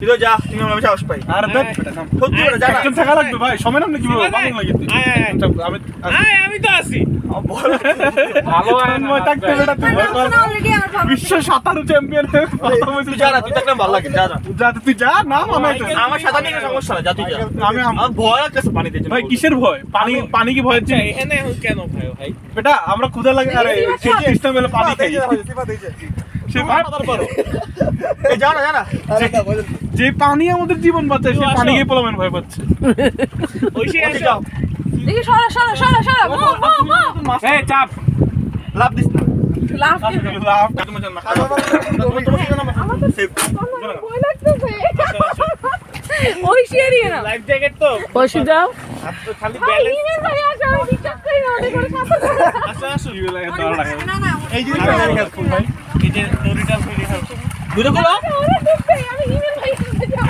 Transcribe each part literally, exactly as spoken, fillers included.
তুই যা তুমি আমার সাহস পাই আরে দেখ সত্যি বলে যা একজন থাকা লাগবে ভাই সময় নাম নাকি বাবা পাগল লাগে তুই আমি আয় আমি তো আছি ভালো আনময় থাকতে বেটা তুই বিশ্ব সাঁতার চ্যাম্পিয়ন হয়ে প্রথম হয়েছিস। তুই যা না তুই থাকলে ভালো লাগে যা যা যা তুই যা না আমার আমার সাথে নিয়ে সমস্যা না যা তুই যা আমি আমার ভয় লাগছে পানিতে ভাই কিসের ভয় পানি পানি কি ভয়ের চেয়ে এখানে এখন কেন ভাই ভাই বেটা আমরা ক্ষুধা লাগে আরে সেই চেষ্টা মেলে পানি খাই সে এই যা না যা না যে পানি আমাদের জীবন বাঁচায় সেই পানি খেয়ে পোলামেন ভয় পাচ্ছে। ওই সে আসো দেখি সরা সরা সরা সরা মো মো মো এই চাপ লাভ দিস না লাভ লাভ তোমার জন্য তোমার তোমার জন্য সেভ ভয় লাগতেছে ওই শেয়ারই না লাইফ জ্যাকেট তো বসে যাও খালি ভাই ব্যালেন্স ইমেল ভাই আসো আমি বিশ্বাস করি না ওটা করে কথা আসো আসো না না এই জিনিসটা ভেরি হেল্পফুল ভাই এই যে দড়িটা ফেলে খাও বুঝে বলো ওরে দেখতে আমি ইমেল ভাই শুনতে যাও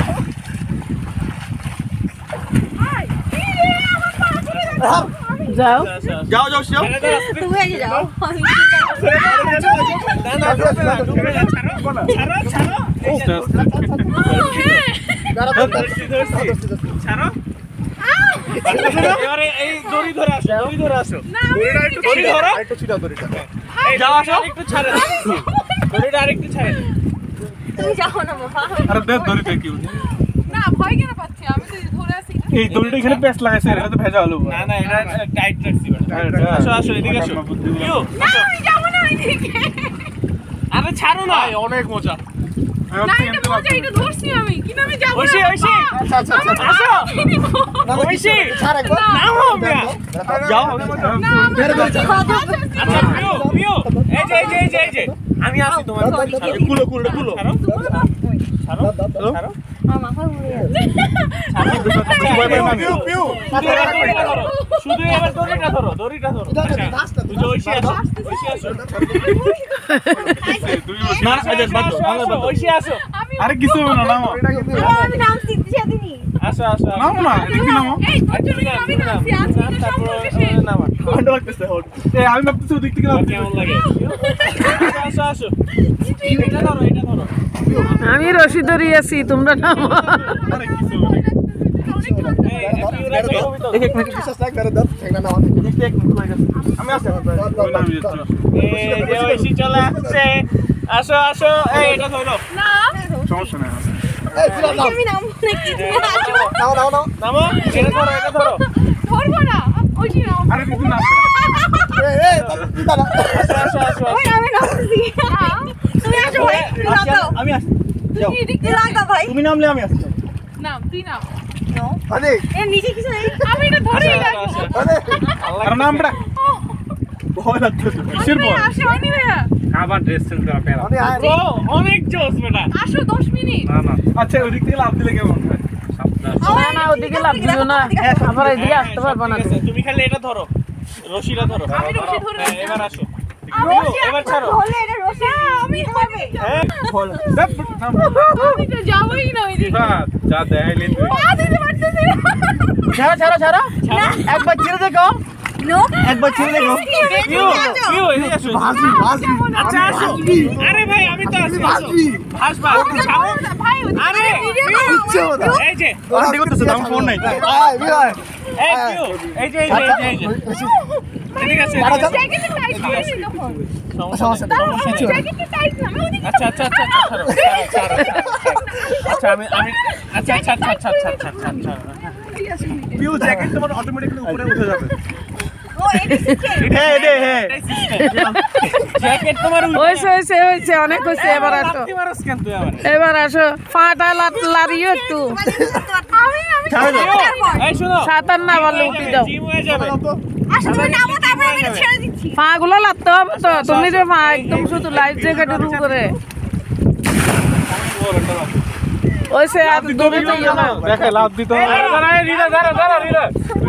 আই ইরে আমার পা ধরে যাও যাও যাও যাও তুমি আগে যাও আমি না না ছাড়ো ছাড়ো ছাড়ো এবারে এই দড়ি ধরে আসো দড়ি ধরে আসো দড়ি ধরো একটু ছিটাও দড়িটা যাও আসো একটু ছাড়ে দড়িটা আরেকটু ছাড়ে তুমি যাও না বাবা আরে দেখ দড়ি পে কি না ভয় কেন পাচ্ছি আমি তো ধরে আছি এই দড়িটা এখানে পেস্ট লাগাইছে এটা তো ভেজা হলো না না এটা টাইট রাখছি আসো আসো এদিকে আসো ইউ না আমি যাব না ওইদিকে আরে ছাড়ো না অনেক মজা না এটা মজা এটা ধরছি আমি কিন্তু আমি যাব না ঐশী ঐশী আচ্ছা আচ্ছা আচ্ছা আসো ঐশী ছাড় একবার নামো মিয়া যাও মেরে ধরছি আচ্ছা পিও পিও এই যে এই যে এই যে এই যে আমি আসি তোমার কুলো কুলো কুলো ছাড়ো ছাড়ো ছাড়ো মামা কই পিউ পিউ শুধু এবার দড়িটা ধরো দড়িটা ধরো আচ্ছা তুই যে ঐশী আসো ঐশী আসো না না আজ বাদ দাও ঐশী আসো আরে কিছু হবে না নামো আমি নাম দিতে দিনি আসো আসো নামো না এদিকে নামো এই তুমি আমি নামছি আজকে সম্পর্কে শেষ নামা ঠান্ডা লাগতেছে হট এই আমি ভাবতেছি ওদিক থেকে নামো কেমন লাগে আসো আসো এটা ধরো এটা ধরো আমি রশি ধরে আছি তোমরা নামো আরে কিছু হবে না এক এক মিনিট বিশ্বাস লাগ করে দাও ঠেঙ্গা না আমাদের দেখতে এক মিনিট হয়ে গেছে আমি আসছি নামি যাচ্ছি এই যে ঐশী চলে আসছে আসো আসো এই এটা ধরো না সমস্যা নাই এই ফিরা নাও আমি নাম নাকি নাও নাও নাও নামো এটা ধরো এটা ধরো ধরবো না ওই কি নাম আরে কিছু না এই এই দিদা না আসো আসো আসো ওই আমি নামছি তুমি আসো ভাই তুমি নাম দাও আমি আসছি যাও তুমি এদিকে নাম দাও ভাই তুমি নামলে আমি আসছি নাম তুই নাম আরে এর নিচে কিছু নেই আমি এটা ধরেই রাখবো আরে আরে নাম বড়া ভয় লাগতেছে কিসের ভয় আসো আমি ভাইয়া আবার ড্রেস চেঞ্জ করা পেরা আমি আয় ও অনেক জোস বেটা আসো দশ মিনিট না না আচ্ছা ওদিক থেকে লাভ দিলে কেমন হয় না না ওদিকে লাভ দিও না আবার এদিকে আসতে পারবো না তুমি। তুমি খালি এটা ধরো রশিটা ধরো আমি রশি ধরে হ্যাঁ, এবার আসো আমি এবার ছাড়ো ধরলে এটা রশি আমি হবে হ্যাঁ আমি তো যাবোই না ওইদিকে যা দেখাইলে তুই পা দিতে পারতেছি না ছাড়ো ছাড়ো ছাড়ো একবার ছেড়ে দেখো নো একবার ছেড়ে দেখো পিও পিও এদিকে আসো বাসি বাসি আচ্ছা আসো আরে ভাই আমি তো আছি বাসি হাস বাস ছাড়ো ভাই আরে ইচ্ছে হতো এই যে ওখানে করতেছে দাম ফোন নাই আয় বিয় এই পিও এই যে এই যে এই যে, এই যে ঠিক আছে জ্যাকেটে টাইট করিনি তখন সমস্যা নেই জ্যাকেটে টাইট না আমি ওদিকে আচ্ছা আচ্ছা আচ্ছা আচ্ছা ছাড়ো, ছাড়ো, ছাড়ো, আচ্ছা আমি আমি আচ্ছা আচ্ছা আচ্ছা আচ্ছা আচ্ছা আচ্ছা আচ্ছা পিউ জ্যাকেট তোমার অটোমেটিক্যালি উপরে উঠে যাবে ও এটা হ্যাঁ দে হ্যাঁ জ্যাকেট তোমার হয়েছে হয়েছে হয়েছে অনেক হয়েছে এবার আসো লাত্তি মারছ কেন তুই আমার এবার আসো ফাটা লাট লারিও একটু আমি আমি ছাড়ো দাও এই শুনো সাঁতার না পারলে উঠে যাও জিম হয়ে যাবে আসো তুমি নামো তারপর আমি এটা ছেড়ে দিচ্ছি পা গুলো লাগতে হবে তো তুমি যে পা একদম শুধু লাইফ জ্যাকেটের উপরে ওইসে আর দূরে তো ইয়ে না দেখে লাভ দিতে হবে দাঁড়া রিদা দাঁড়া দাঁড়া Rida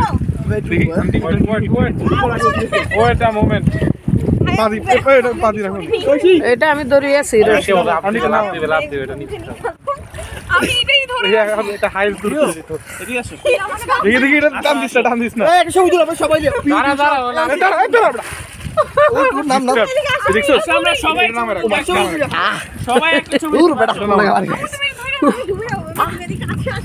wait a moment Padi এটা পাদি রাখো এটা আমি দৌড়িয়ে আছি রশি লাভ দিবে লাভ দিবে এটা নিচে আমি এটাই ধরে এটা হাইল দূর করে দিত এদিকে আসো দেখি দেখি এটা টান দিস না টান দিস না এই সবুজ দিলাম সবাই দাঁড়া দাঁড়া এই দাঁড়া এই দাঁড়া ওই তোর নাম নাম দেখছো আমরা সবাই সবাই একটা ছবি দূর বেটা ফোন লাগা আর তুমি ধরে আমি ডুবে যাবো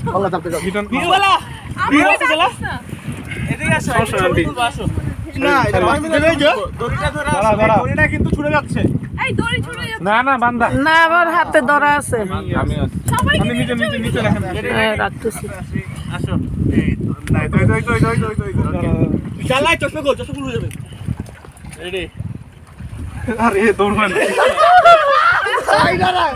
আল্লাহ চাপতে যাও বিউলা বিউলা চলা এদিকে আসো ছবি তুলবো আসো না এটা আমি দিলেই যে দড়িটা ধরে দাঁড়া আসো দাঁড়া দড়িটা কিন্তু ছুটে যাচ্ছে এই দড়ি ছুঁড়ে যাচ্ছে না না বান্দা না আমার হাতে ধরা আছে আমি সবাই আমি নিচে নিচে নিচে রাখেন হ্যাঁ, রাখতেছি আসো নাই দই দই দই দই দই দই চালাই চশমা গোল চশমা খুলে যাবে রেডি আরে দৌড়ান আই না না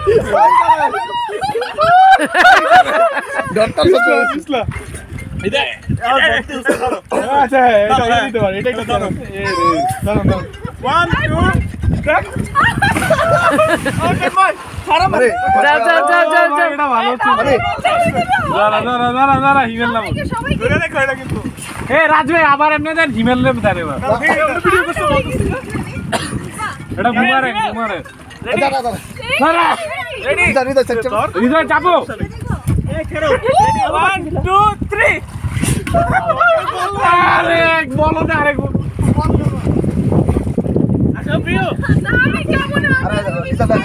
ডক্টর সচু ইসলা এটা আচ্ছা এটা এটা দিতে পারে এটা একটু দাঁড়ান এই রে দাঁড়ান দাঁড়ান one two start okay boy সারা আরে যাও যাও যাও যাও যাও এটা ভালো ছিল আরে দাঁড়া দাঁড়া দাঁড়া দাঁড়া হিমেল নাম সবাই ধরে দেখো এটা কিন্তু এ রাজু ভাই আবার এমনি দেন হিমেল নেম দাঁড়ে বা ভিডিও করতে এটা ঘুমারে ঘুমারে দাঁড়া দাঁড়া দাঁড়া রেডি দাঁড়ি দাঁড়ি সেকশন হৃদয় চাপো ওয়ান টু থ্রি আরে বলো না আরে আচ্ছা প্রিয় আমি কেমন আরে ইসা দাঁড়া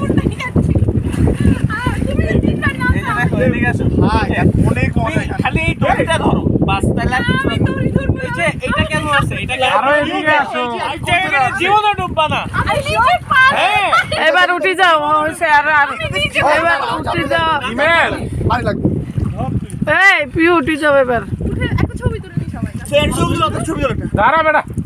আর তুমি তিনটা নাম এই যে দেখো এদিকে আসো অনেক অনেক খালি এই দড়িটা ধরো বাস তাহলে আর কিছু আমি দড়ি ধরবো এই যে এটা কেন আছে এটা কেন আরো এদিকে আসো জীবনে ডুববা না আমি নিচে পা হ্যাঁ এবার উঠে যাও হইছে আর আর এবার উঠে যাও হিমেল আরে লাগবে এই পিউ উঠে যাও এবার উঠে একটা ছবি তুলে নি সবাই দাঁড়া বেটা